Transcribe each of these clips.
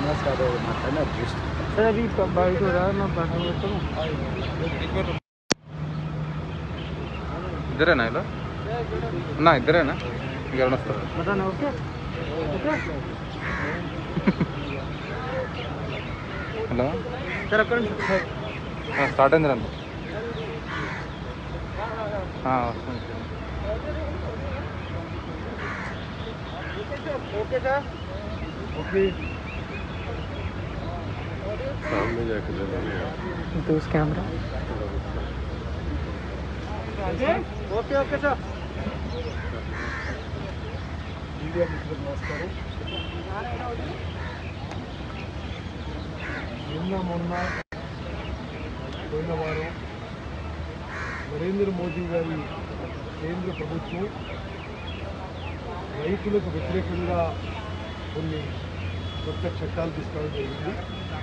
Sir अभी bite हो रहा है, मैं बाथरूम में हूँ। इधरेना ఇలా నా ఇద్దరేనా ఇంకెవరైనా వస్తారు बताना ओके ओके హలో सर अక్కడ స్టార్ట్ అయింది రండి వస్తుంది ओके सर ओके सामने जाके तो उस camera okay okay sir media मित्रुలకు నమస్కారం నిన్న మొన్న పోయిన వారం నరేంద్ర మోదీ గారి కేంద్ర ప్రభుత్వం రైతులకు వ్యతిరేకంగా కొన్ని కొత్త చట్టాలు తీసుకురావడం జరిగింది.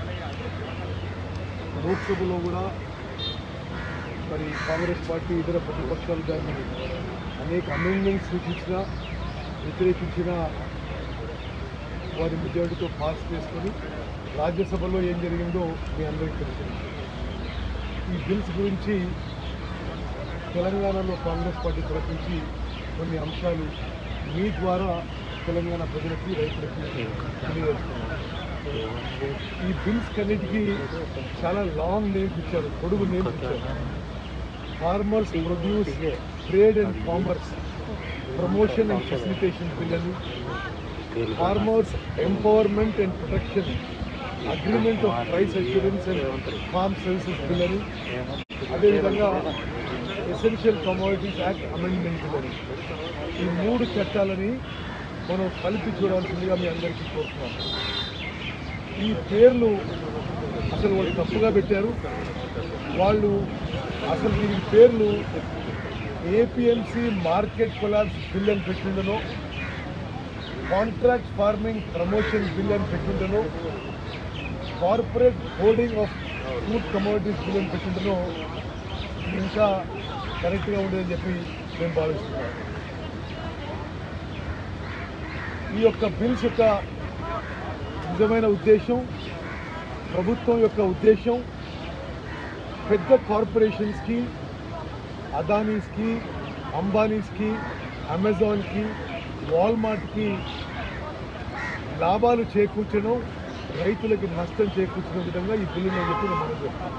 లోక్సభలో కూడా మరి కాంగ్రెస్ పార్టీ ఇతర ప్రతిపక్షాలు దాన్ని అనేక అమెండ్మెంట్స్ సూచించిన వ్యతిరేకించిన వారి మెజారిటీతో పాస్ చేసుకొని రాజ్యసభలో ఏం జరిగిందో మీ అందరికీ తెలుసు. ఈ బిల్స్ గురించి తెలంగాణలో కాంగ్రెస్ పార్టీ తరఫు నుంచి కొన్ని అంశాలు మీ ద్వారా తెలంగాణ ప్రజలకి రైతులకి తెలియజేస్తున్నారు. ఈ బిల్స్ కన్నిటికీ చాలా లాంగ్ నేమ్స్ ఇచ్చారు, పొడుగు నేమ్స్ ఇచ్చారు. Farmers produce trade and commerce promotion and facilitation bill అని, farmers empowerment and protection agreement of price assurance and farm services bill అని, అదేవిధంగా essential commodities act amendment bill అని, ఈ మూడు చట్టాలని మనం కలిపి చూడాల్సిందిగా మీ అందరికీ కోరుతున్నాం. ఈ పేర్లు అసలు వాళ్ళు తప్పుగా పెట్టారు. వాళ్ళు అసలు దీని పేర్లు ఏపీఎంసీ మార్కెట్ కొలాబ్స్ బిల్ అని పెట్టిండను, కాంట్రాక్ట్ ఫార్మింగ్ ప్రమోషన్ బిల్ అని పెట్టిండను, corporate holding of food commodities bill అని పెట్టిండను ఇంకా కరెక్ట్గా ఉండేదని చెప్పి మేము భావిస్తున్నాం. ఈ యొక్క బిల్స్ యొక్క నిజమైన ఉద్దేశం, ప్రభుత్వం యొక్క ఉద్దేశం పెద్ద కార్పొరేషన్స్కి, అదానీస్కి, అంబానీస్కి, అమెజాన్కి, వాల్మార్ట్కి లాభాలు చేకూర్చడం, రైతులకి నష్టం చేకూర్చిన విధంగా ఈ బిల్లు నేను చెప్పి మనం చెప్తాను.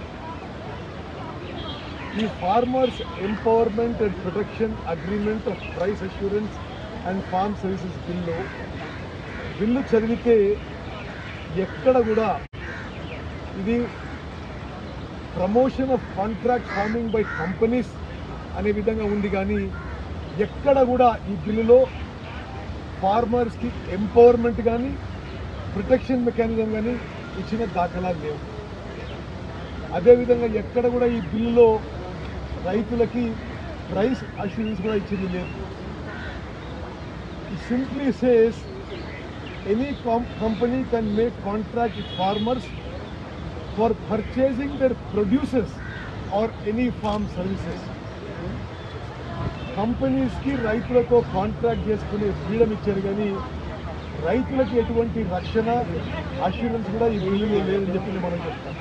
ఈ farmers empowerment and protection agreement of price assurance and farm services bill చదివితే ఎక్కడ కూడా ఇది promotion of contract farming by companies అనే విధంగా ఉంది, కానీ ఎక్కడ కూడా ఈ బిల్లులో ఫార్మర్స్కి ఎంపవర్మెంట్ కానీ ప్రొటెక్షన్ మెకానిజం కానీ ఇచ్చిన దాఖలాలు లేవు. అదేవిధంగా ఎక్కడ కూడా ఈ బిల్లులో రైతులకి ప్రైస్ అష్యూరెన్స్ కూడా ఇచ్చింది లేదు. It simply says any company can make contract with farmers for purchasing their produces or any farm services. కంపెనీస్కి రైతులతో కాంట్రాక్ట్ చేసుకునే ఫ్రీడమ్ ఇచ్చారు, కానీ రైతులకి ఎటువంటి రక్షణ అష్యూరెన్స్ కూడా ఈ బిల్లులో లేదని చెప్పి మనం చెప్తాం.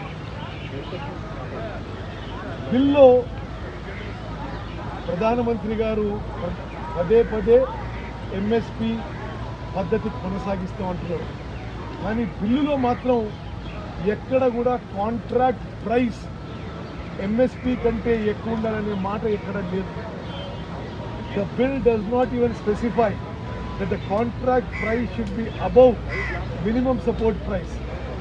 బిల్లో ప్రధానమంత్రి గారు పదే పదే ఎంఎస్పి పద్ధతి కొనసాగిస్తామంటున్నారు, కానీ బిల్లులో మాత్రం ఎక్కడ కూడా కాంట్రాక్ట్ ప్రైస్ ఎంఎస్పి కంటే ఎక్కువ ఉండాలనే మాట ఎక్కడ లేదు. The bill does not even specify that the contract price should be above minimum support price.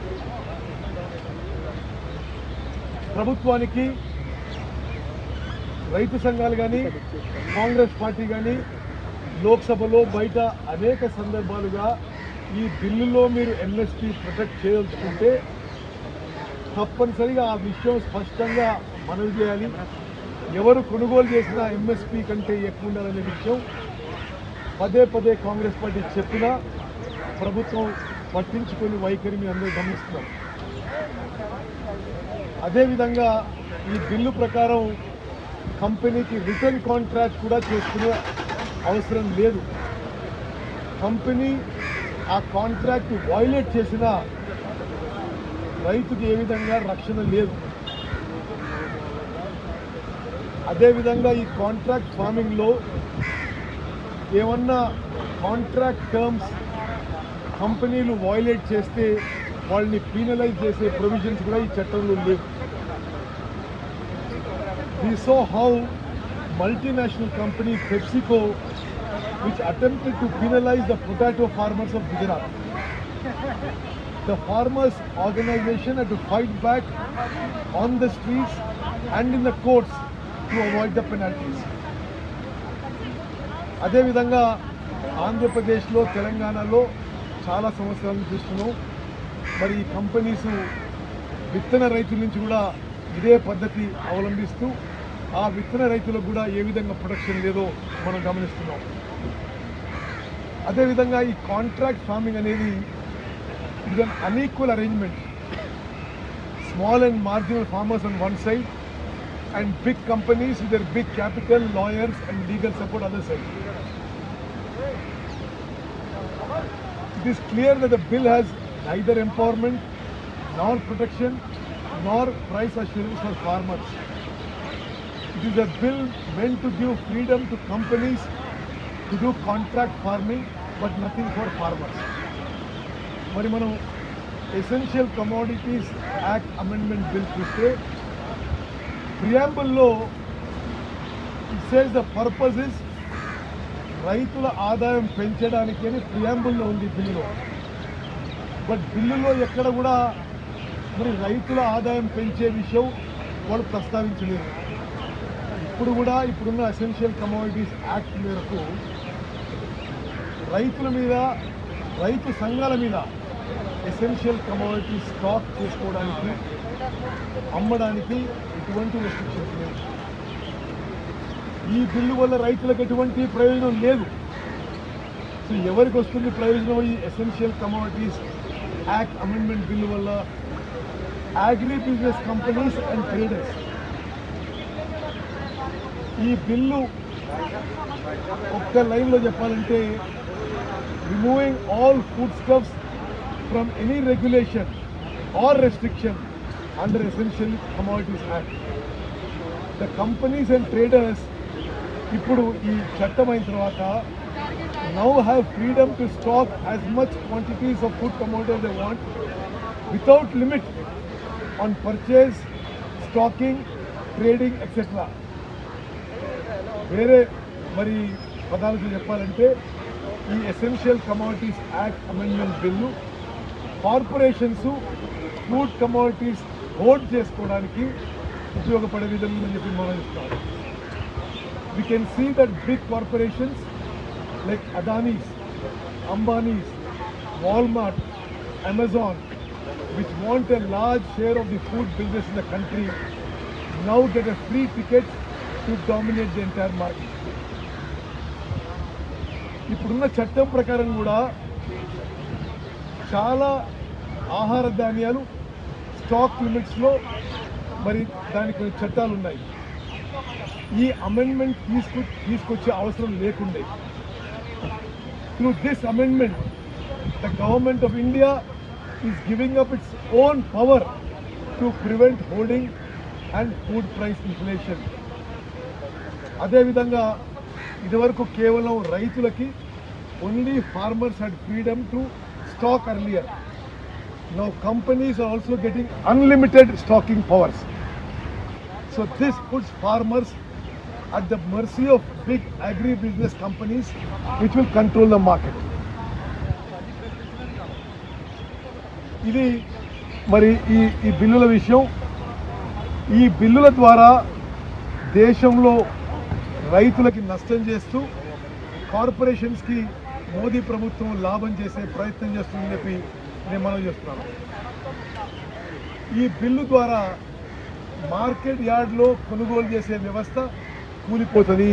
ప్రభుత్వానికి రైతు సంఘాలు కానీ కాంగ్రెస్ పార్టీ కానీ లోక్సభలో బయట అనేక సందర్భాలుగా ఈ బిల్లులో మీరు ఎంఎస్పి ప్రొటెక్ట్ చేయదలుచుకుంటే తప్పనిసరిగా ఆ విషయం స్పష్టంగా మనవి చేయాలి. ఎవరు కొనుగోలు చేసినా ఎంఎస్పి కంటే ఎక్కువ ఉండాలనే విషయం పదే పదే కాంగ్రెస్ పార్టీ చెప్పినా ప్రభుత్వం పట్టించుకొని వైఖరి మీ అందరూ గమనిస్తున్నారు. అదేవిధంగా ఈ బిల్లు ప్రకారం కంపెనీకి రిటర్న్ కాంట్రాక్ట్ కూడా చేసుకునే అవసరం లేదు. కంపెనీ ఆ కాంట్రాక్ట్ వైలేట్ చేసిన రైతుకి ఏ విధంగా రక్షణ లేదు. అదేవిధంగా ఈ కాంట్రాక్ట్ ఫార్మింగ్లో ఏమన్నా కాంట్రాక్ట్ టర్మ్స్ కంపెనీలు వైలేట్ చేస్తే వాళ్ళని పీనలైజ్ చేసే ప్రొవిజన్స్ కూడా ఈ చట్టంలో లేవు. We saw how multinational company PepsiCo, which attempted to penalize the potato farmers of Gujarat. The farmers organization had to fight back on the streets and in the courts to avoid the penalties. అదేవిధంగా ఆంధ్రప్రదేశ్లో తెలంగాణలో చాలా సంవత్సరాలు చూస్తున్నాం. మరి ఈ companies విత్తన రైతుల నుంచి కూడా ఇదే పద్ధతి అవలంబిస్తూ ఆ విత్తన రైతులకు కూడా ఏ విధంగా ప్రొటెక్షన్ లేదో మనం గమనిస్తున్నాం. అదేవిధంగా ఈ కాంట్రాక్ట్ ఫార్మింగ్ అనేది ఇది un unequal arrangement. Small and marginal farmers on one side and big companies with their big capital, lawyers and legal support other side. It is clear that the bill has neither empowerment nor protection nor price assurance for farmers. It is a bill meant to give freedom to companies to do contract farming but nothing for farmers. మరి మనం essential commodities act amendment bill చూస్తే ప్రియాంబుల్లో it says the purpose is రైతుల ఆదాయం పెంచడానికి అని ప్రియాంబుల్లో ఉంది బిల్లులో. బట్ బిల్లులో ఎక్కడ కూడా మరి రైతుల ఆదాయం పెంచే విషయం వాళ్ళు ప్రస్తావించలేదు. ఇప్పుడు కూడా ఇప్పుడున్న ఎసెన్షియల్ కమోడిటీస్ యాక్ట్ మేరకు రైతుల మీద, రైతు సంఘాల మీద ఎసెన్షియల్ కమోడిటీస్ స్టాక్ చేసుకోవడానికి, అమ్మడానికి ఎటువంటి రెస్ట్రిక్షన్స్ లేవు. ఈ బిల్లు వల్ల రైతులకు ఎటువంటి ప్రయోజనం లేదు. సో ఎవరికి వస్తుంది ప్రయోజనం? ఈ essential commodities act amendment bill వల్ల agri business companies and traders. ఈ బిల్లు ఒక్క లైన్లో చెప్పాలంటే removing all food stuffs from any regulation or restriction under essential commodities act. The companies and traders ఇప్పుడు ఈ చట్టం అయిన తర్వాత now have freedom to stock as much quantities of food commodities they want without limit on purchase, stocking, trading, etc. వేరే మరి పదాలతో చెప్పాలంటే ఈ essential commodities act amendment bill corporations food commodities hold చేసుకోవడానికి ఉపయోగపడే విధంగా అని చెప్పి మనం ఇస్తాం. We can see that big corporations like Adani's, Ambani's, Walmart, Amazon, which want a large share of the food business in the country, now get a free ticket to dominate the entire market. ఇప్పుడున్న చట్టం ప్రకారం కూడా చాలా ఆహార ధాన్యాలు stock లిమిట్స్లో మరి దానికి కొన్ని చట్టాలు ఉన్నాయి. ఈ అమెండ్మెంట్ తీసుకొచ్చే అవసరం లేకుండే. Through this amendment, the government of India is giving up its own power to prevent hoarding and food price inflation. అదేవిధంగా ఇదివరకు కేవలం రైతులకి only farmers had freedom to stock earlier. Now companies are also getting unlimited stocking powers. So this puts farmers at the mercy of big agri-business companies which will control the market. ఇది మరి ఈ బిల్లుల విషయం. ఈ బిల్లుల ద్వారా దేశంలో రైతులకి నష్టం చేస్తూ కార్పొరేషన్స్కి మోదీ ప్రభుత్వం లాభం చేసే ప్రయత్నం చేస్తుందని చెప్పి నేను మనం చేస్తున్నాను. ఈ బిల్లు ద్వారా మార్కెట్ యార్డ్లో కొనుగోలు చేసే వ్యవస్థ కూలిపోతుంది.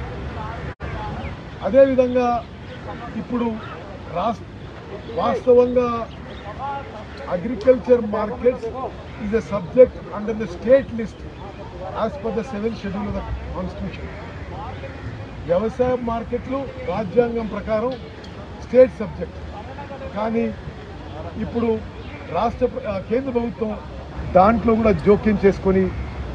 అదేవిధంగా ఇప్పుడు వాస్తవంగా agriculture markets is a subject under the state list as per the 7th schedule of the constitution. వ్యవసాయ మార్కెట్లు రాజ్యాంగం ప్రకారం స్టేట్ సబ్జెక్ట్. కానీ ఇప్పుడు కేంద్ర ప్రభుత్వం దాంట్లో కూడా జోక్యం చేసుకొని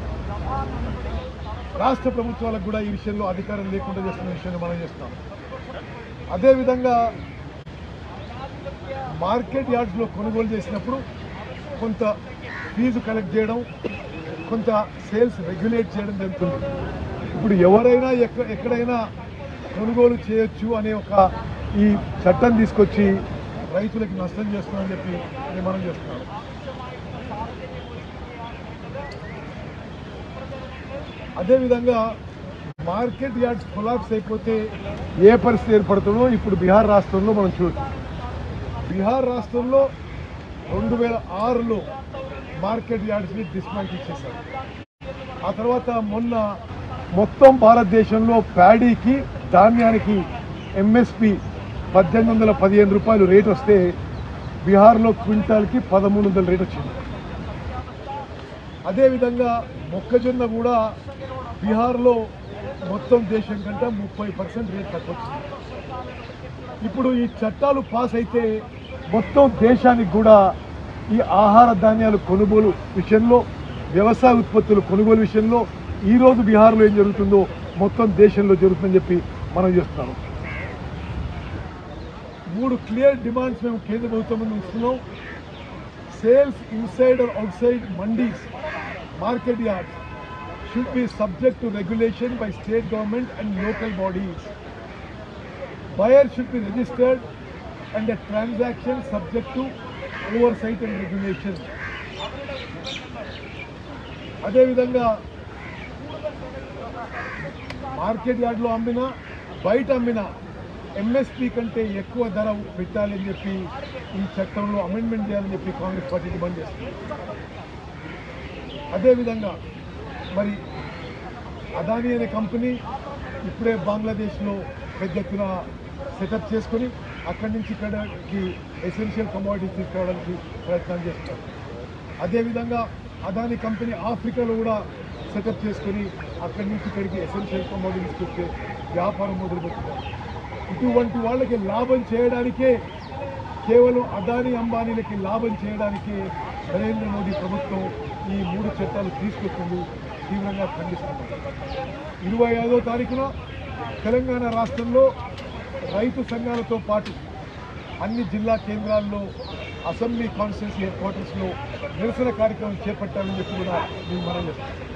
రాష్ట్ర ప్రభుత్వాలకు కూడా ఈ విషయంలో అధికారం లేకుండా చేస్తున్న విషయాన్ని మనం చేస్తున్నాం. అదేవిధంగా మార్కెట్ యార్డ్స్లో కొనుగోలు చేసినప్పుడు కొంత ఫీజు కలెక్ట్ చేయడం, కొంత సేల్స్ రెగ్యులేట్ చేయడం జరుగుతుంది. ఇప్పుడు ఎవరైనా ఎక్కడైనా కొనుగోలు చేయొచ్చు అనే ఒక ఈ చట్టం తీసుకొచ్చి రైతులకు నష్టం చేస్తున్నామని చెప్పి మనం చేస్తున్నాం. అదేవిధంగా మార్కెట్ యార్డ్స్ కొలాప్స్ అయిపోతే ఏ పరిస్థితి ఏర్పడుతుందో ఇప్పుడు బీహార్ రాష్ట్రంలో మనం చూడొచ్చు. బీహార్ రాష్ట్రంలో 2006లో మార్కెట్ యార్డ్స్ని డిస్మాంటిల్ చేశారు. ఆ తర్వాత మొన్న మొత్తం భారతదేశంలో ప్యాడీకి ధాన్యానికి ఎంఎస్పి 1815 రూపాయలు రేట్ వస్తే బీహార్లో క్వింటాల్కి 1300 రేట్ వచ్చింది. అదేవిధంగా మొక్కజొన్న కూడా బీహార్లో మొత్తం దేశం కంటే 30% రేట్ తక్కువ వచ్చింది. ఇప్పుడు ఈ చట్టాలు పాస్ అయితే మొత్తం దేశానికి కూడా ఈ ఆహార ధాన్యాలు కొనుగోలు విషయంలో, వ్యవసాయ ఉత్పత్తులు కొనుగోలు విషయంలో ఈరోజు బీహార్లో ఏం జరుగుతుందో మొత్తం దేశంలో జరుగుతుందని చెప్పి మనం చేస్తున్నాం. 3 క్లియర్ డిమాండ్స్ మేము కేంద్ర ప్రభుత్వం ముందు ఇస్తున్నాం. Sales inside or outside mandis, market yards should be subject to regulation by state government and local bodies. Buyer should be registered and a transaction subject to oversight and regulation. అదేవిధంగా market యార్డ్లో అమ్మినా బయట అమ్మినా ఎంఎస్పి కంటే ఎక్కువ ధర పెట్టాలని చెప్పి ఈ చట్టంలో అమెండ్మెంట్ చేయాలని చెప్పి కాంగ్రెస్ పార్టీ డిమాండ్ చేస్తుంది. అదేవిధంగా మరి అదానీ అనే కంపెనీ ఇప్పుడే బంగ్లాదేశ్లో పెద్ద ఎత్తున సెటప్ చేసుకొని అక్కడి నుంచి ఇక్కడికి ఎసెన్షియల్ కమోడిటీస్ తీసుకురావడానికి ప్రయత్నం చేస్తారు. అదేవిధంగా అదానీ కంపెనీ ఆఫ్రికాలో కూడా సెటప్ చేసుకొని అక్కడి నుంచి ఇక్కడికి ఎసెన్షియల్ కమోడిటీస్ తీసుకొచ్చే వ్యాపారం మొదలుపెట్టారు. ఇటువంటి వాళ్ళకి లాభం చేయడానికే, కేవలం అదానీ అంబానీలకి లాభం చేయడానికే నరేంద్ర మోదీ ప్రభుత్వం ఈ 3 చట్టాలు తీసుకొచ్చింది. తీవ్రంగా ఖండిస్తున్నారు. 25వ తారీఖున తెలంగాణ రాష్ట్రంలో రైతు సంఘాలతో పాటు అన్ని జిల్లా కేంద్రాల్లో, అసెంబ్లీ కాన్స్టిట్యూన్సీ హెడ్ క్వార్టర్స్లో నిరసన కార్యక్రమం చేపట్టాలని చెప్పి కూడా మేము మనం చేస్తాం.